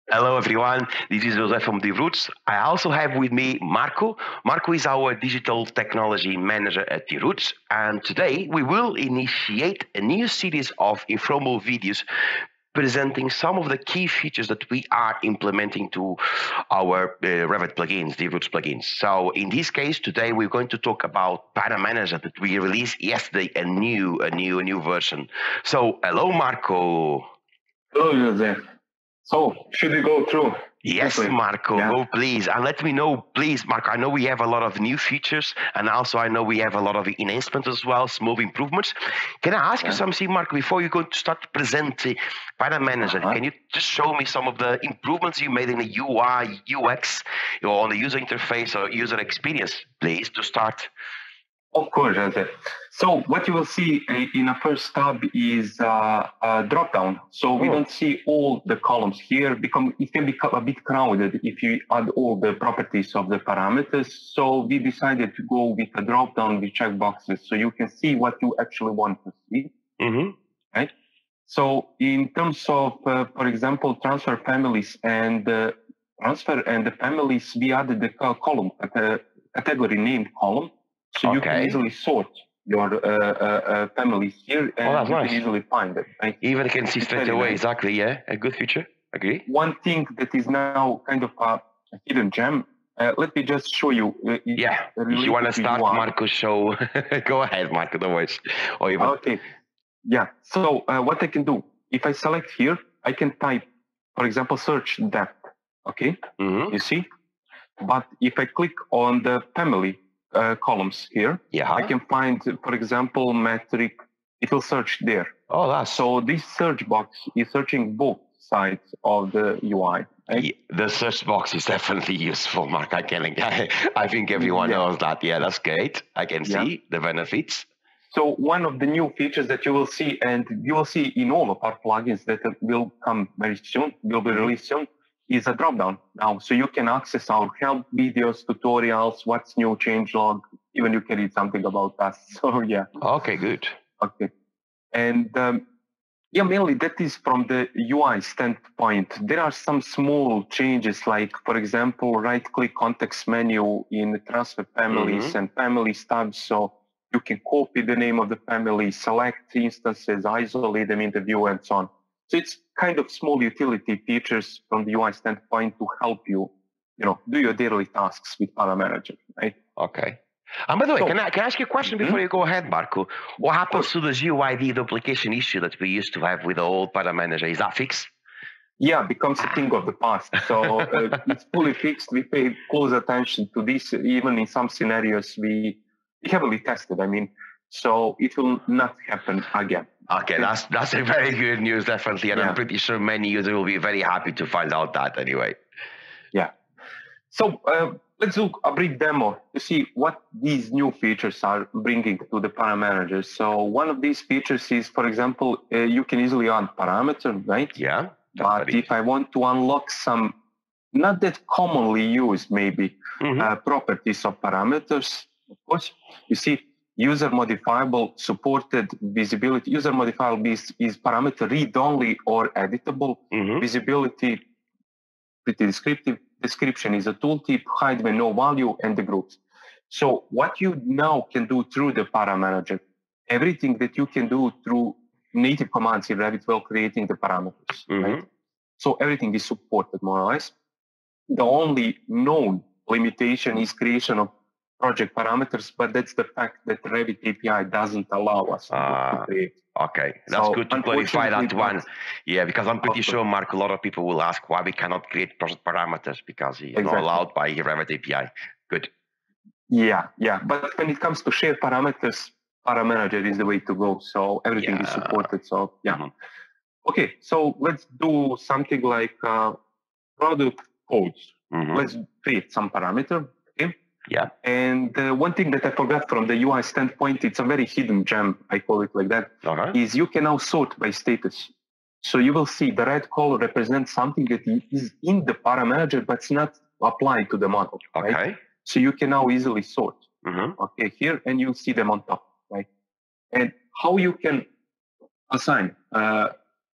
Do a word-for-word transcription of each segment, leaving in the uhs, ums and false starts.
Hello, everyone. This is José from DeRoots. I also have with me Marco. Marco is our digital technology manager at DeRoots. And today we will initiate a new series of informal videos presenting some of the key features that we are implementing to our uh, Revit plugins, DeRoots plugins. So in this case, today we're going to talk about Paramanager that we released yesterday, a new, a new, a new version. So hello, Marco. Hello, Joseph. So, should we go through? Yes, quickly? Marco, Yeah. go please. And let me know, please, Marco. I know we have a lot of new features, and also I know we have a lot of enhancements as well, small improvements. Can I ask you Yeah. something, Marco, before you go to start to present the Paramanager? Uh-huh. Can you just show me some of the improvements you made in the U I, U X, or on the user interface or user experience, please, to start? Of course, Joseph. So, what you will see uh, in a first tab is uh, a drop down. So, we Oh. don't see all the columns here because it can become a bit crowded if you add all the properties of the parameters. So, we decided to go with a drop down with checkboxes so you can see what you actually want to see. Mm-hmm. Right? So, in terms of, uh, for example, transfer families and uh, transfer and the families, we added the co- column, uh, category name column. So you can Okay. easily sort your uh, uh, uh, families here and Oh, that's you nice. can easily find it. Right? Even can see It's straight very away, nice. exactly, yeah. A good feature, agree? One thing that is now kind of a hidden gem, uh, let me just show you. Uh, it's Yeah, if you related want to to start U I. Marco's show, go ahead, Marco, no worries. Or even, Okay. Yeah. So uh, what I can do, if I select here, I can type, for example, search depth. Okay. Mhm. You see? But if I click on the family uh, columns here, Yeah. I can find, for example, metric. It will search there. Oh, that's So this search box is searching both sides of the U I. Right? Yeah, the search box is definitely useful, Mark. I can, I, I think everyone Yeah. knows that. Yeah, that's great. I can Yeah. see the benefits. So one of the new features that you will see, and you will see in all of our plugins that will come very soon, will be released soon, is a dropdown now. So you can access our help videos, tutorials, what's new, changelog, even you can read something about us. So yeah. Okay, good. Okay. And um, yeah, mainly that is from the U I standpoint. There are some small changes, like, for example, right-click context menu in transfer families Mhm. and families tabs. So you can copy the name of the family, select instances, isolate them in the view, and so on. So it's kind of small utility features from the U I standpoint to help you, you know, do your daily tasks with Paramanager, right? Okay. And by the way, So- can I, can I ask you a question before Mhm. you go ahead, Marco? What happens course. to the G U I D duplication issue that we used to have with the old Paramanager? Is that fixed? Yeah, becomes a thing of the past. So uh, it's fully fixed. We pay close attention to this. Even in some scenarios, we, we heavily tested. I mean, so it will not happen again. Okay, that's that's a very good news, definitely, and Yeah. I'm pretty sure many users will be very happy to find out that anyway. Yeah. So uh, let's do a brief demo to see what these new features are bringing to the Paramanager. So one of these features is, for example, uh, you can easily add parameter, right? Yeah. But if I want to unlock some not that commonly used, maybe, Mhm. uh, properties of parameters, of course, you see, user modifiable supported visibility. User modifiable is, is parameter read-only or editable. Mhm. Visibility, pretty descriptive. Description is a tooltip, hide when no value, and the groups. So what you now can do through the Paramanager, everything that you can do through native commands in Revit while creating the parameters, Mhm. right? So everything is supported more or less. The only known limitation is creation of project parameters, but that's the fact that Revit A P I doesn't allow us to, Ah. to create. Okay, that's So, good to clarify that unfortunately, one. but- Yeah, because I'm pretty Of sure, Mark, a lot of people will ask why we cannot create project parameters because it's not Exactly. allowed by Revit A P I. Good. Yeah, yeah. But when it comes to share parameters, Paramanager is the way to go. So everything is Yeah. supported. So yeah. Mhm. Okay, so let's do something like uh, product codes. Mhm. Let's create some parameter. Okay. Yeah. And uh, one thing that I forgot from the U I standpoint, it's a very hidden gem, I call it like that, Uh-huh. is you can now sort by status. So you will see the red color represents something that is in the Paramanager, but it's not applied to the model. Okay. Right? So you can now easily sort. Mhm. Okay, here, and you see them on top, right? And how you can assign uh,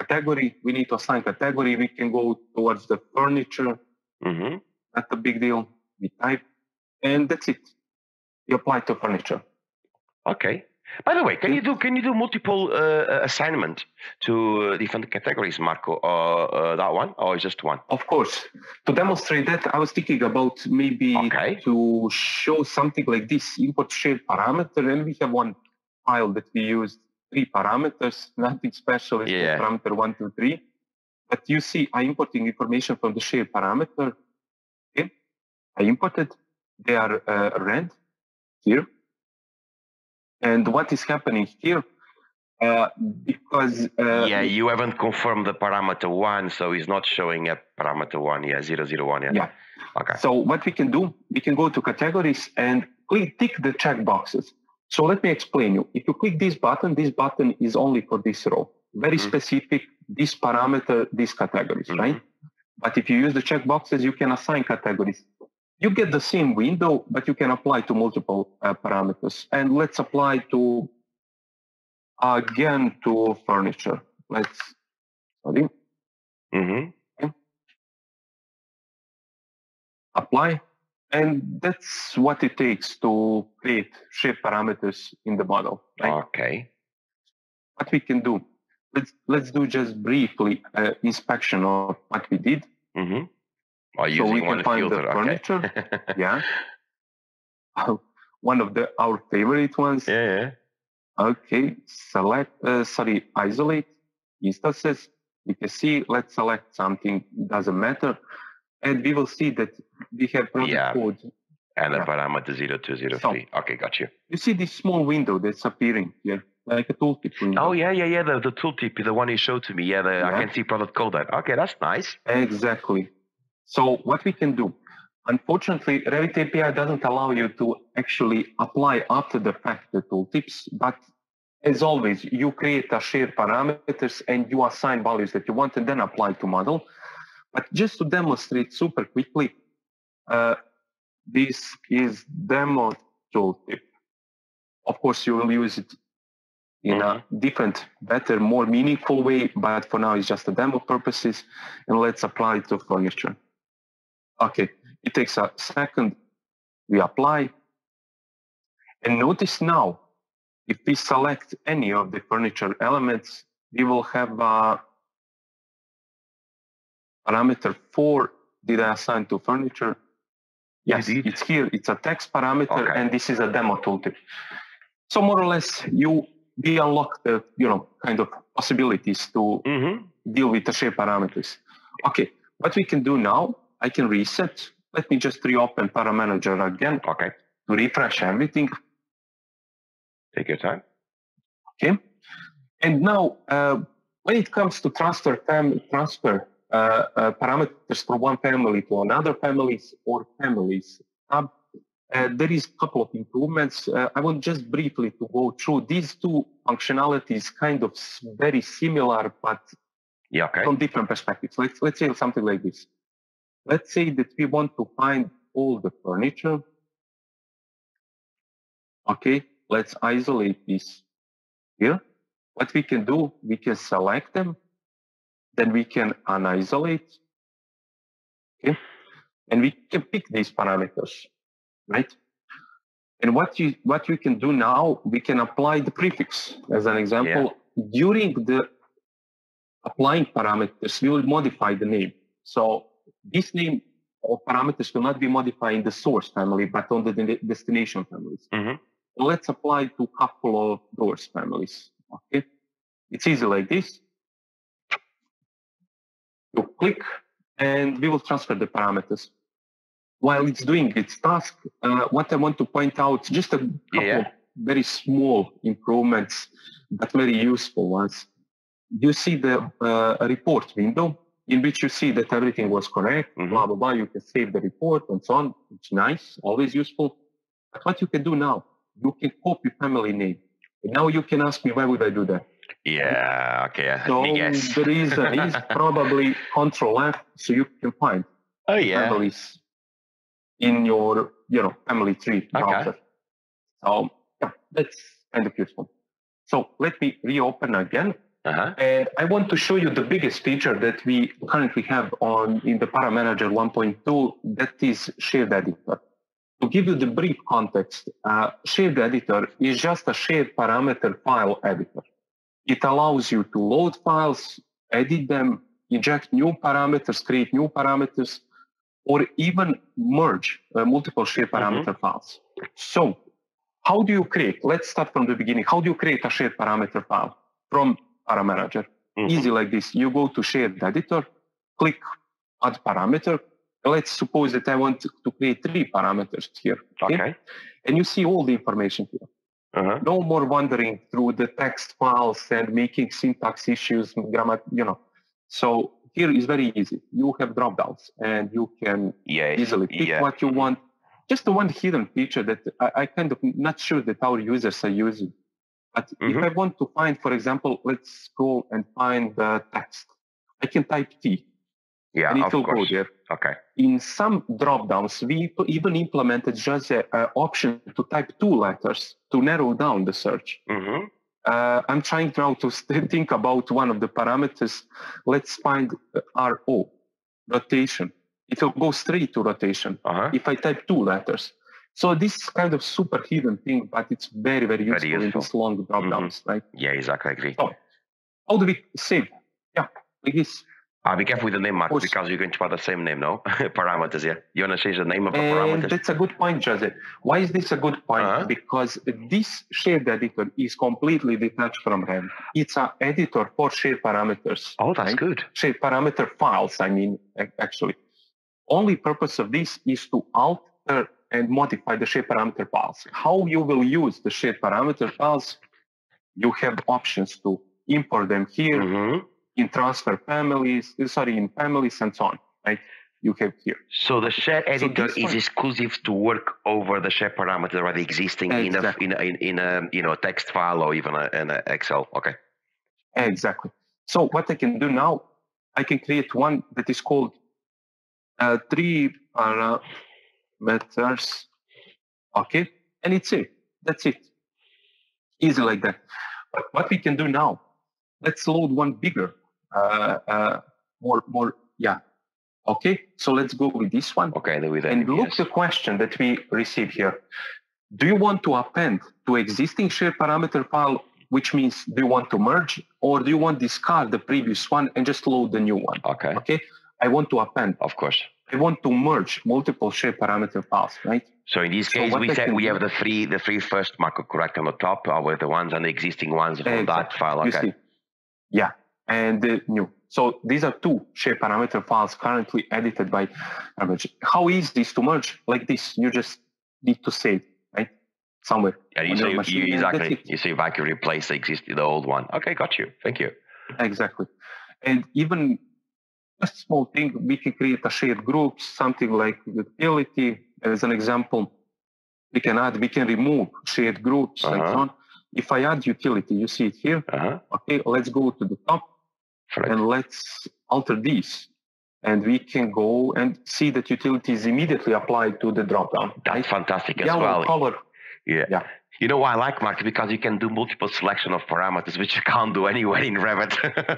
category. We need to assign category. We can go towards the furniture. Mm-hmm. Not a big deal. We type, and that's it. We apply to furniture. Okay. By the way, can you do can you do multiple uh, assignment to uh, different categories, Marco, or uh, that one, or just one? Of course. To demonstrate that, I was thinking about maybe Okay. to show something like this: import shared parameter, and we have one file that we used three parameters, nothing special. It's Yeah. parameter one, two, three. But you see, I importing information from the shared parameter. Okay, I imported. They are uh, red here. And what is happening here? Uh, because uh, Yeah, you haven't confirmed the parameter one, so it's not showing up parameter one. Yeah, zero zero one. Yeah. Yeah. Okay. So what we can do, we can go to categories and click tick the check boxes. So let me explain you. If you click this button, this button is only for this row. Very mm-hmm. specific, this parameter, these categories, mm-hmm. right? But if you use the check boxes, you can assign categories. You get the same window, but you can apply to multiple uh, parameters. And let's apply to, again, to furniture. Let's, sorry. Mm-hmm. Okay. Apply. And that's what it takes to create shared parameters in the model. Right? Okay. What we can do, let's, let's do just briefly uh, inspection of what we did. Mm-hmm. Or so we can find filter. the furniture. Okay. Yeah. One of the our favorite ones. Yeah. yeah. Okay. Select. Uh, sorry. Isolate instances. You can see. Let's select something. Doesn't matter, and we will see that we have product yeah. code and yeah. the parameter zero two zero three. So, okay, got you. You see this small window that's appearing here, like a tooltip window. Oh yeah, yeah, yeah. The the tooltip, the one you showed to me. Yeah, the, yeah. I can see product code there. Okay, that's nice. Exactly. So what we can do, unfortunately, Revit A P I doesn't allow you to actually apply after the fact the tooltips, but as always, you create a shared parameters and you assign values that you want and then apply to model. But just to demonstrate super quickly, uh, this is demo tooltip. Of course, you will use it in mm-hmm. a different, better, more meaningful way, but for now it's just a demo purposes. And let's apply it to furniture. Okay, it takes a second. We apply. And notice now, if we select any of the furniture elements, we will have a parameter four. Did I assign to furniture? Yes, Indeed. It's here. It's a text parameter, okay. and this is a demo tooltip. So more or less, you we unlock the you know kind of possibilities to mm-hmm. deal with the shared parameters. Okay, what we can do now, I can reset. Let me just reopen Paramanager again. Okay. To refresh everything. Take your time. Okay. And now, uh, when it comes to transfer fam- transfer uh, uh, parameters from one family to another families or families, uh, uh, there is a couple of improvements. Uh, I want just briefly to go through these two functionalities, kind of very similar, but yeah, okay. from different perspectives. Let's let's say something like this. Let's say that we want to find all the furniture. Okay, let's isolate this here. What we can do, we can select them, then we can unisolate, okay? And we can pick these parameters, right? And what you what we can do now, we can apply the prefix. As an example, yeah. during the applying parameters, we will modify the name. So this name of parameters will not be modified in the source family, but on the de- destination families. Mm-hmm. Let's apply to a couple of doors families. Okay, it's easy like this. You click, and we will transfer the parameters. While it's doing its task, uh, what I want to point out, just a couple yeah. of very small improvements, but very useful ones. You see the uh, report window in which you see that everything was correct, mm-hmm. blah, blah, blah. You can save the report and so on. It's nice, always useful. But what you can do now, you can copy family name. And now you can ask me, why would I do that? Yeah, okay. So yes. the reason is probably Control F, so you can find oh, yeah. families in your, you know, family tree browser. Okay. So yeah, that's kind of useful. So let me reopen again. Uh-huh. And I want to show you the biggest feature that we currently have on in the ParaManager one point two, that is Shared Editor. To give you the brief context, uh, Shared Editor is just a shared parameter file editor. It allows you to load files, edit them, inject new parameters, create new parameters, or even merge uh, multiple shared parameter mm-hmm. files. So how do you create? Let's start from the beginning. How do you create a shared parameter file from ParaManager? Mm-hmm. Easy like this. You go to Shared Editor, click Add Parameter. Let's suppose that I want to create three parameters here. Okay. okay. And you see all the information here. Uh-huh. No more wandering through the text files and making syntax issues, grammar, you know. So here is very easy. You have drop downs and you can yes. easily pick yeah. what you want. Just the one hidden feature that I, I kind of not sure that our users are using. But mm-hmm. if I want to find, for example, let's go and find the text. I can type T. Yeah, and it of will course. go there. Okay. In some drop-downs, we even implemented just an option to type two letters to narrow down the search. Mm-hmm. Uh, I'm trying now to think about one of the parameters. Let's find R O, rotation. It will go straight to rotation uh-huh. if I type two letters. So this is kind of super hidden thing, but it's very, very useful, very useful. in these long drop-downs, mm-hmm. right? Yeah, exactly. I agree. So how do we save? Yeah, like this. Uh, be careful with the name, Mark, because you're going to put the same name, no? Parameters, yeah. You want to change the name of the and parameters? That's a good point, Jose. Why is this a good point? Uh-huh. Because this shared editor is completely detached from RAM. It's an editor for shared parameters. Oh, that's right? good. Shared parameter files, I mean, actually. Only purpose of this is to alter and modify the shared parameter files. How you will use the shared parameter files, you have options to import them here. Mm-hmm. In transfer families, sorry, in families and so on, right? You have here. So the share editor so is one, exclusive to work over the share parameter already existing exactly. in a in a, in a you know text file or even a, in a Excel. Okay. Exactly. So what I can do now, I can create one that is called uh, three parameters. Okay, and it's it. That's it. Easy like that. But what we can do now, let's load one bigger. Uh, uh, more, more, yeah. Okay, so let's go with this one. Okay, then we then, and look yes. the question that we receive here. Do you want to append to existing shared parameter file, which means do you want to merge, or do you want to discard the previous one and just load the new one? Okay. Okay, I want to append. Of course. I want to merge multiple shared parameter files, right? So in this case, so we said we have the three, the three first Marco correct on the top, or the ones and the existing ones from exactly. that file. Okay. Yeah. And the new. So these are two shared parameter files currently edited by ParaManager. How easy is to merge? Like this, you just need to save, right? Somewhere. Yeah, you say you, exactly. You say I can replace the existing, the old one. Okay, got you. Thank you. Exactly. And even a small thing, we can create a shared group, something like utility. As an example, we can add, we can remove shared groups uh-huh. and so on. If I add utility, you see it here. Uh-huh. Okay, let's go to the top. Right. And let's alter these. And we can go and see that utility is immediately applied to the dropdown. That's right? fantastic as Yellow well. Color. Yeah. yeah. You know why I like Mark? Because you can do multiple selection of parameters, which you can't do anywhere in Revit.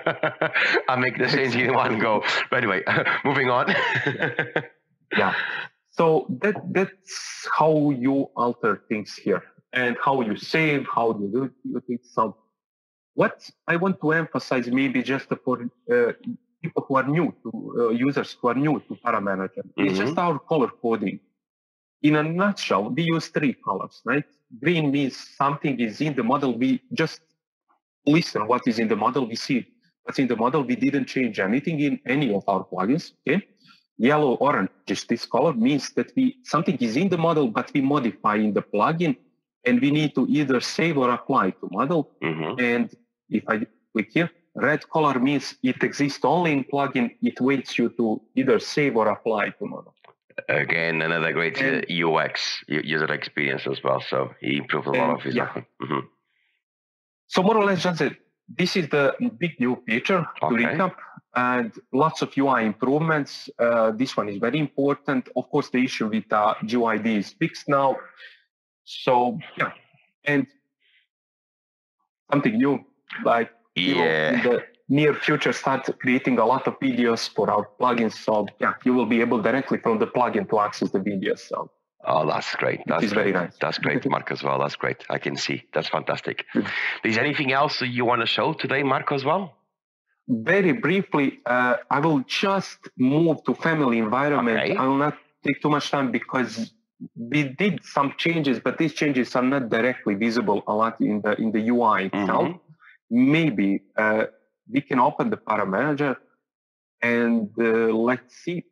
I make the change in one go. But anyway, moving on. yeah. So that that's how you alter things here. And how you save, how you do, you do some. What I want to emphasize, maybe just for uh, people who are new to uh, users who are new to ParaManager, mm-hmm. is just our color coding. In a nutshell, we use three colors, right? Green means something is in the model. We just listen what is in the model. We see what's in the model. We didn't change anything in any of our plugins. Okay. Yellow, orange, just this color means that we something is in the model, but we modify in the plugin, and we need to either save or apply to model. Mm-hmm. And if I click here, red color means it exists only in plugin. It waits you to either save or apply to model. Again, another great and, U X, user experience as well. So he improved a lot and, of his. Yeah. Mm-hmm. So more or less, just this is the big new feature okay. to recap, and lots of U I improvements. Uh, this one is very important. Of course, the issue with uh, G U I D is fixed now. So yeah, and something new like we will Yeah. in the near future start creating a lot of videos for our plugins. So yeah, you will be able directly from the plugin to access the videos. So Oh, that's great. That's is great. very nice. That's great, Marco, as well. That's great. I can see. That's fantastic. Good. Is there anything else you want to show today, Marco, as well? Very briefly, uh, I will just move to family environment. Okay. I will not take too much time because we did some changes, but these changes are not directly visible a lot in the in the U I itself. Mm-hmm. Maybe uh, we can open the Paramanager and uh, let's see.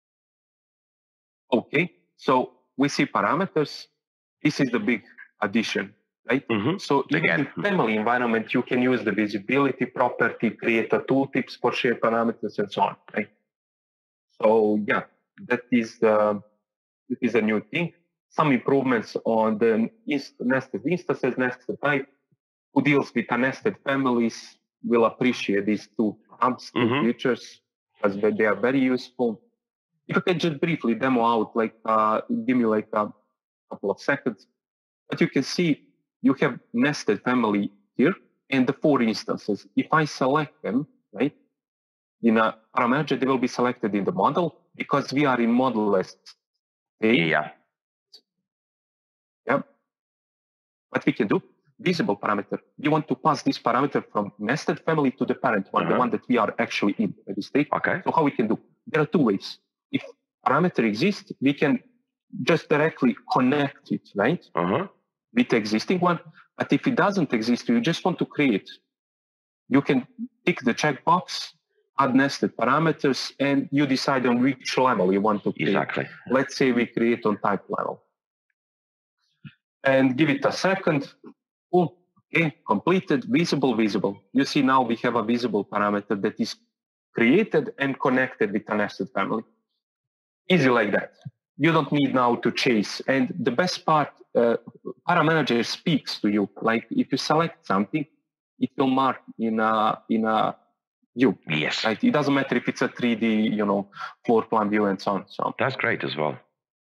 Okay, so we see parameters. This is the big addition, right? Mm-hmm. So even Again. in family environment, you can use the visibility property, create a tooltips for shared parameters, and so on, right? So yeah, that is uh, it is a new thing. Some improvements on the inst- nested instances, nested type. Who deals with nested families will appreciate these two tabs, two Mm-hmm. features, because they are very useful. If you can just briefly demo out, like uh, give me like a couple of seconds, but you can see you have nested family here and the four instances. If I select them, right, in a Paramanager, they will be selected in the model because we are in model-less state. Yeah. Yep. What we can do, visible parameter. We want to pass this parameter from nested family to the parent one, Uh-huh. the one that we are actually in at this state. Okay. So how we can do? There are two ways. If parameter exists, we can just directly connect it, right, Uh-huh. with the existing one. But if it doesn't exist, you just want to create, you can tick the checkbox, add nested parameters, and you decide on which level you want to create. Exactly. Let's say we create on type level. And give it a second. Oh, okay, completed, visible, visible. You see now we have a visible parameter that is created and connected with a nested family. Easy like that. You don't need now to chase. And the best part, uh, Paramanager speaks to you. Like if you select something, it will mark in a in a view. Yes. Right? It doesn't matter if it's a three D, you know, floor plan view and so on. So That's great as well.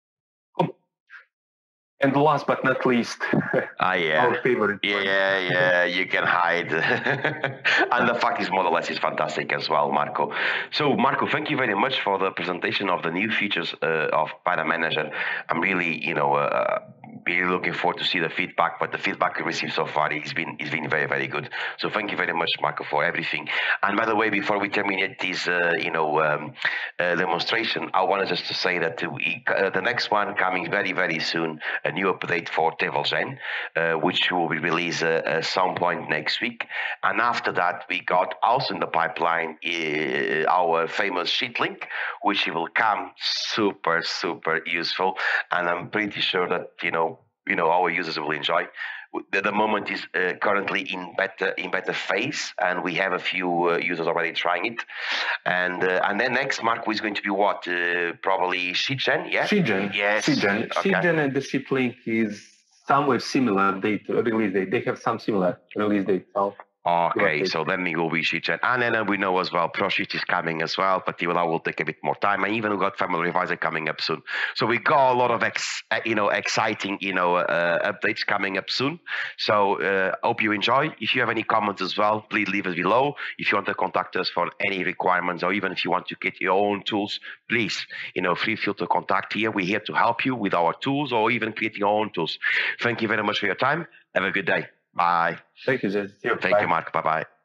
and last but not least, Ah, yeah. our favorite. Yeah, yeah, you can hide. And the fact is, Model S is fantastic as well, Marco. So, Marco, thank you very much for the presentation of the new features uh, of Paramanager. I'm really, you know, uh, really looking forward to see the feedback, but the feedback we received so far has been, has been very, very good. So thank you very much, Marco, for everything. And by the way, before we terminate this, uh, you know, um, uh, demonstration, I wanted just to say that we, uh, the next one coming very, very soon, a new update for Develgen, uh, which will be released uh, at some point next week. And after that, we got also in the pipeline uh, our famous sheet link, which will come super, super useful. And I'm pretty sure that, you know, you know, our users will enjoy. The, the moment is uh, currently in beta in beta phase, and we have a few uh, users already trying it. And uh, and then next, Marco, is going to be what? Uh, probably SheetGen, yeah? SheetGen. Yes. SheetGen. Okay. SheetGen and the sheet link is somewhere similar date release date. They have some similar release date. So Okay, so then we will be SheetGen. And then uh, we know as well, ProSheet is coming as well, but it will, will take a bit more time. And even we got Family Revisor coming up soon. So we got a lot of ex, uh, you know, exciting, you know, uh, updates coming up soon. So uh, hope you enjoy. If you have any comments as well, please leave it below. If you want to contact us for any requirements, or even if you want to get your own tools, please, you know, feel free to contact here. We're here to help you with our tools, or even creating your own tools. Thank you very much for your time. Have a good day. Bye. Thank you, Jess. Thank you, Mark. Bye-bye.